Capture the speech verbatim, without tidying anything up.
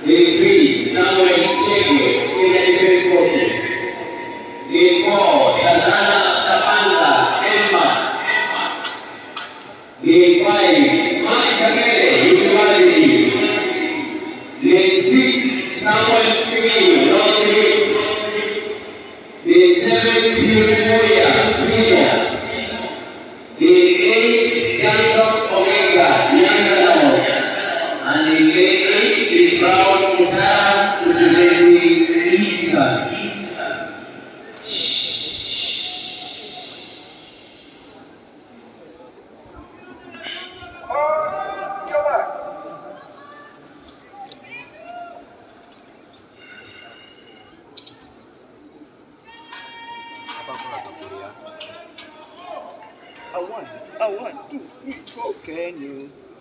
Day three, Samuel Chege, Kenya Defense Forces. Day four, Tazana Kapanga, Emma. Day five, Mike Kamele, University. Day six, Samuel Chege, North Rift. Day seven, Pius Moya, Freedom. Day eight, Jansson Omega, Yanganao. And in day eight, the proud Mutara representing Eastern. A one, a one, two, three, four, can you?